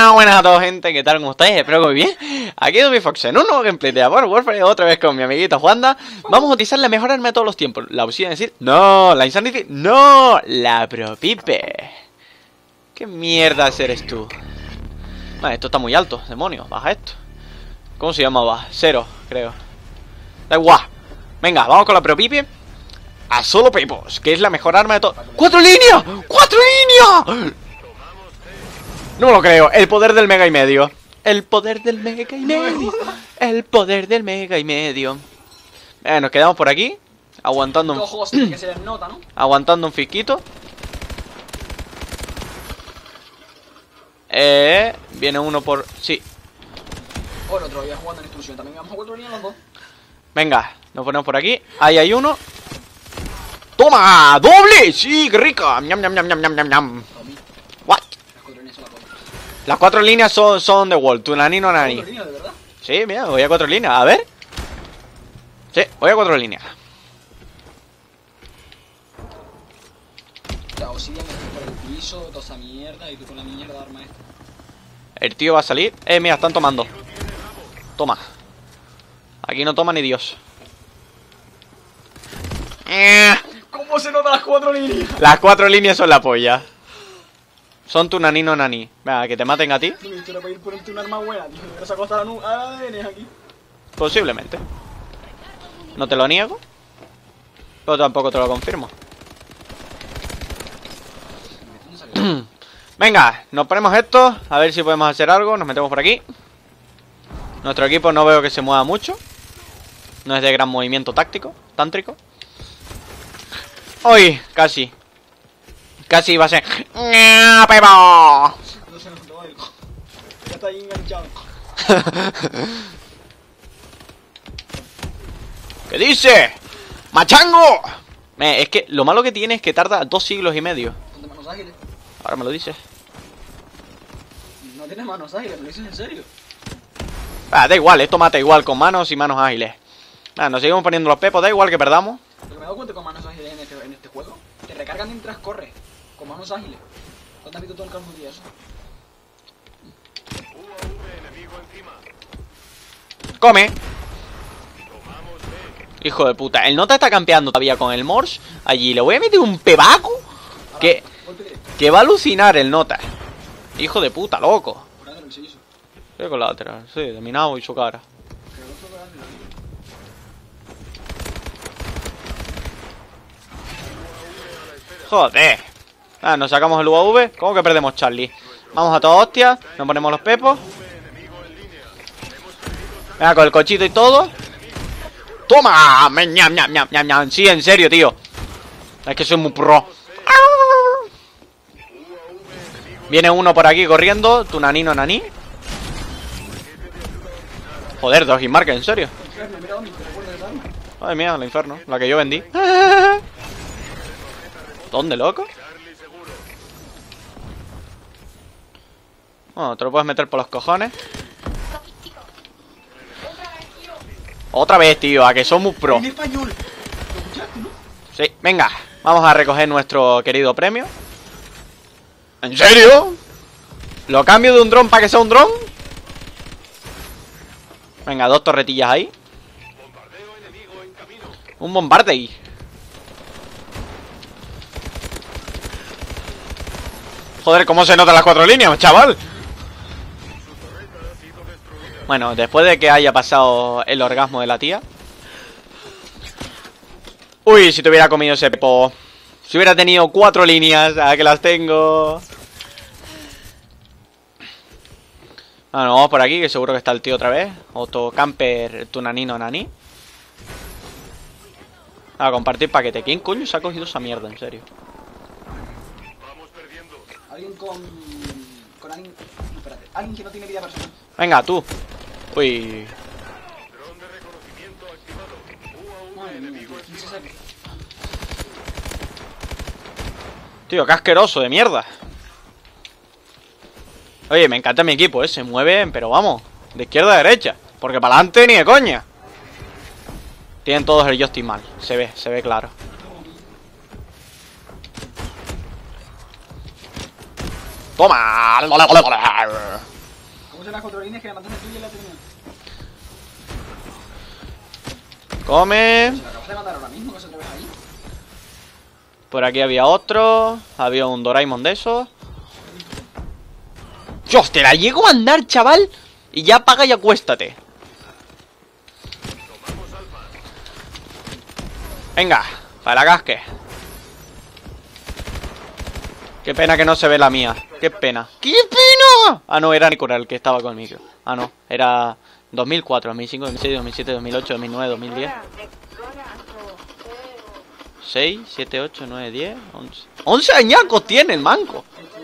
Buenas a todos, gente, ¿qué tal? ¿Cómo estáis? Espero que muy bien. Aquí es Fox en un nuevo gameplay de Modern Warfare, otra vez con mi amiguito Juanda. Vamos a utilizar la mejor arma de todos los tiempos. La opción es decir, no, la Insanity, no, la Propipe. ¿Qué mierda eres tú? Vale, esto está muy alto, demonios, baja esto. ¿Cómo se llamaba? 0, creo. Da igual. Venga, vamos con la Propipe. A solo pepos, que es la mejor arma de todo. ¡4 líneas! ¡4 líneas! No me lo creo, el poder del mega y medio. El poder del mega y medio. El poder del mega y medio. Nos quedamos por aquí aguantando un... juegos que se les nota, ¿no? Aguantando un fisquito. Viene uno por... Sí. O el otro día jugando en exclusión. También vamos a 4 líneas los dos. Venga, nos ponemos por aquí. Ahí hay uno. ¡Toma! ¡Doble! ¡Sí, qué rica! ¡Ñam, ñam, ñam, ñam, ñam, ñam! ¿What? Las 4 líneas son de Wall. Tu nani no nani. 4 líneas, ¿de verdad? Sí, mira, voy a 4 líneas. A ver. Sí, voy a 4 líneas. La Obsidian está por el piso, toda esa mierda. Y tú con la mierda de arma esta. El tío va a salir. Mira, están tomando. Toma. Aquí no toma ni Dios. ¿Cómo se notan las 4 líneas? Las 4 líneas son la polla. Son tu nani no nani. Venga, que te maten a ti. No me para ir ponerte un arma buena, tío. Me vas a costar a ADN aquí. Posiblemente. No te lo niego, pero tampoco te lo confirmo. Venga, nos ponemos esto. A ver si podemos hacer algo. Nos metemos por aquí. Nuestro equipo no veo que se mueva mucho. No es de gran movimiento táctico, tántrico. ¡Uy! Casi. Casi iba a ser... ¡Pepo! No se nos algo. Ya está ahí enganchado. ¿Qué dice? ¡Machango! Es que lo malo que tiene es que tarda 2 siglos y medio. ¿Dónde manos ágiles? Ahora me lo dices. No tienes manos ágiles, ¿me lo dices en serio? Da igual, esto mata igual con manos y manos ágiles. Nos seguimos poniendo los pepos, da igual que perdamos. Lo que me he dado cuenta con manos ágiles en este juego, te recargan mientras corres, con manos ágiles. ¿Cuánto has visto todo el Call of Duty eso? Come. Hijo de puta. El nota está campeando todavía con el Morse. Allí le voy a meter un pebaco que va a alucinar el nota. Hijo de puta, loco. Por ahora se hizo. Sí, con la lateral, sí, de Minao y su cara. Joder. Nos sacamos el UAV. ¿Cómo que perdemos Charlie? Vamos a toda hostia. Nos ponemos los pepos. Venga, con el cochito y todo. ¡Toma! ¡Ñam, ñam, ñam, ñam, ñam! Sí, en serio, tío. Es que soy muy pro. Viene uno por aquí corriendo. Tu nanino naní. Joder, 2 hitmarkers, en serio. Ay, mía, el infierno. La que yo vendí. ¿Dónde, loco? Bueno, te lo puedes meter por los cojones. Otra vez, tío, a que somos pro. En español. ¿Lo escuchaste, no? Sí, venga, vamos a recoger nuestro querido premio. ¿En serio? ¿Lo cambio de un dron para que sea un dron? Venga, 2 torretillas ahí. Un bombardeo. Joder, ¿cómo se notan las 4 líneas, chaval? Bueno, después de que haya pasado el orgasmo de la tía. Uy, si te hubiera comido ese pepo. Si hubiera tenido 4 líneas, que las tengo. Bueno, vamos por aquí, que seguro que está el tío otra vez. Autocamper, tu nanino nani. A compartir paquete. ¿Quién coño se ha cogido esa mierda, en serio? Alguien con alguien... No, espérate. Alguien que no tiene vida personal. Venga, tú. Uy. Madre mía, ¿quién se sabe? Tío, qué asqueroso de mierda. Oye, me encanta mi equipo, se mueve, pero vamos, de izquierda a derecha. Porque para adelante ni de coña. Tienen todos el joystick mal, se ve claro. Toma. Puse las 4 líneas que la mataste tú y la terminó. Come. Si la acabas de matar ahora mismo, que se te ves ahí. Por aquí había otro. Había un Doraemon de esos. Dios, te la llego a mandar, chaval. Y ya paga y acuéstate. Venga, para la casque. Qué pena que no se ve la mía. Qué pena. ¡Qué pena! Ah, no, era Nicola el que estaba conmigo. Ah, no, era 2004, 2005, 2006, 2007, 2008, 2009, 2010. 6, 7, 8, 9, 10, 11. 11 añacos tiene el manco.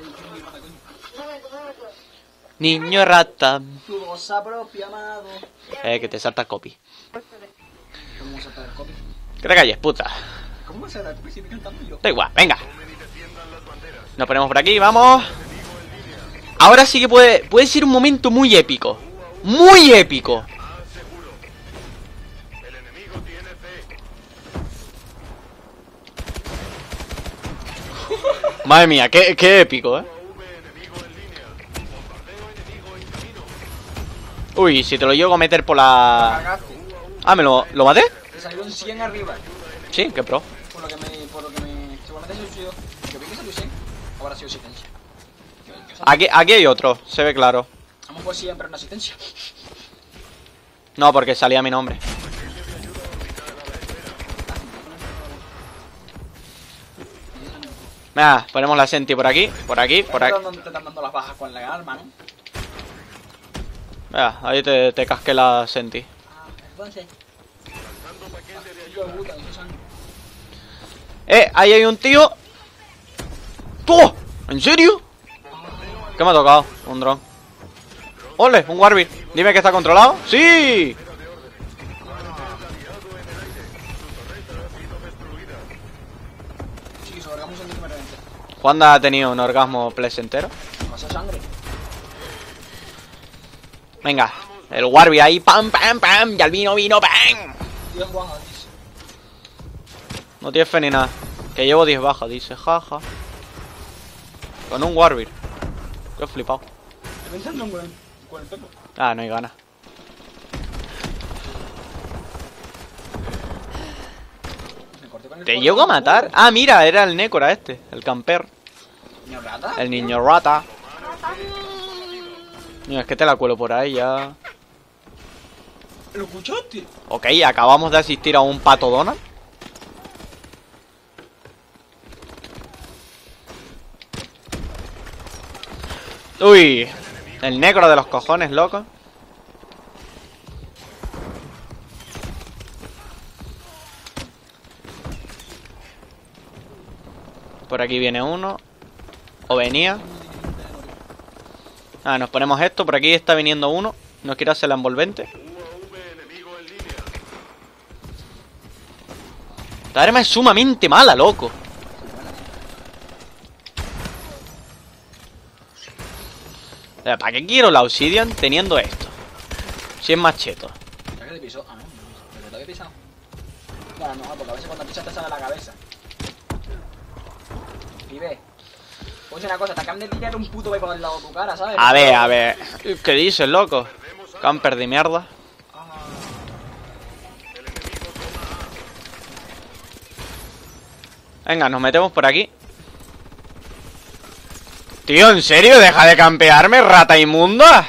Niño rata. Tu cosa propia, amado. Que te salta el copy. ¿Cómo vas a saltar el copy? Que te calles, puta. ¿Cómo vas a saltar el copy si me cantando yo? Da igual, venga. Nos ponemos por aquí, vamos. Ahora sí que puede ser un momento muy épico. Muy épico. Madre mía, qué épico, Uy, si te lo llego a meter por la... Cagaste. Ah, ¿lo maté? Te salieron 100 arriba. Sí, qué pro. Por lo que me... Seguramente se suicidó. Yo vi que salió 100. Ahora ha sido asistencia. Aquí hay otro, se ve claro. Vamos por siempre una asistencia. No, porque salía mi nombre. Venga, ponemos la senti por aquí, por aquí, por aquí. Te están dando las bajas con la arma, ¿no? Venga, ahí te casqué la senti. Ah, entonces. Yo de puta, eso sangre. Ahí hay un tío. ¡Tú! ¿En serio? ¿Qué me ha tocado? Un dron. ¡Ole! Un Warby. Dime que está controlado. ¡Sí! Sí, sobregamos un número 20. Juanda ha tenido un orgasmo placentero. Pasa sangre. Venga, el Warby ahí. ¡Pam, pam, pam! Y al vino, ¡pam! 10 bajas, dice. No tienes fe ni nada. Que llevo 10 bajas, dice. Jaja. Con un Warby. Qué flipado. Estoy pensando con el pepo. Ah, no hay ganas. Me corté con el ¿Te polo. llego a matar? Ah, mira, era el Nécora este. El camper. ¿Niño rata? El niño rata. Mira, es que te la cuelo por ahí ya. ¿Lo escuchaste? Ok, acabamos de asistir a un pato Donald. Uy, el negro de los cojones, loco. Por aquí viene uno. O venía. Ah, nos ponemos esto. Por aquí está viniendo uno. No quiere hacer la envolvente. Esta arma es sumamente mala, loco. ¿Para qué quiero la Obsidian teniendo esto? Si es más cheto. ¿Ya que te pisó? Ah, no, pero te había pisado. Claro, no, porque a veces cuando pisas te sale la cabeza. Pibe. Pues una cosa, te acaban de tirar un puto vape al lado de tu cara, ¿sabes? A ver. ¿Qué dices, loco? Camper de mierda. Venga, nos metemos por aquí. Tío, ¿en serio? ¿Deja de campearme, rata inmunda?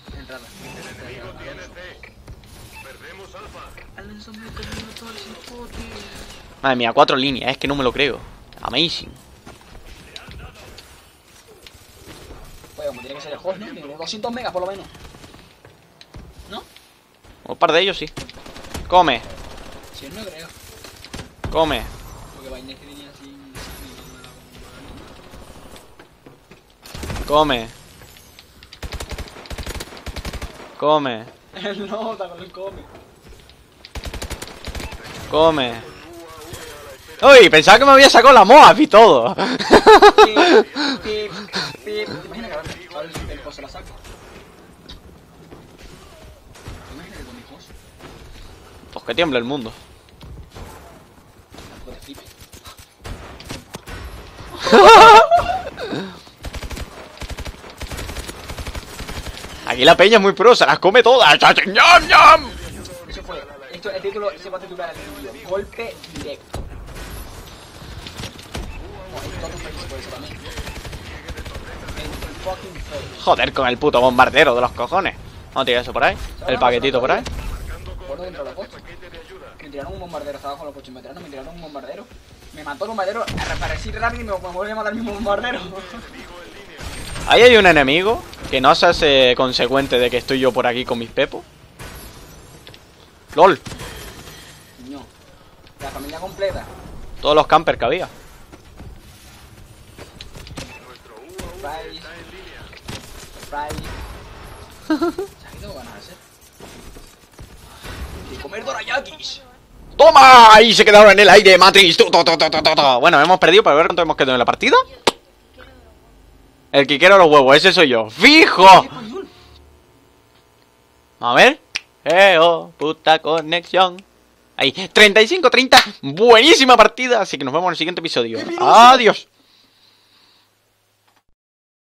Madre mía, 4 líneas, es que no me lo creo. Amazing. Pues como tiene que ser el host, ¿no? Tiene 200 megas por lo menos. ¿No? Un par de ellos sí. Come, Si no creo. come. Porque Vainés que tenía así... Come. Come. El nota con el come. Come. Uy, pensaba que me había sacado la Moab y todo. ¿Te imaginas que ahora el post se la saca? ¿Te imaginas que con mi post? Pues que tiembla el mundo. No te flipes. Aquí la peña es muy pro, se las come todas. ¡Ñam, ñam! Eso fue. Esto, el título se va a titular el vídeo. Golpe directo. No, el toque face puede ser también. El fucking face. Joder, con el puto bombardero de los cojones. Vamos a tirar eso por ahí. El paquetito por ahí. Por dentro de la costa. Me tiraron un bombardero, estaba con los coches veteranos, me tiraron un bombardero. Me mató el bombardero, reaparecí rápido y me vuelve a matar el mismo bombardero. Ahí hay un enemigo que no se hace consecuente de que estoy yo por aquí con mis pepos. LOL. No. La familia completa. Todos los campers que había. ¿Sabes qué tengo ganas de hacer? De comer dorayakis. ¡Toma! Ahí se quedaron en el aire, Matrix. Bueno, hemos perdido, para ver cuánto hemos quedado en la partida. El que quiero los huevos, ese soy yo. ¡Fijo! A ver. Puta conexión. Ahí, 35-30. Buenísima partida. Así que nos vemos en el siguiente episodio. Adiós.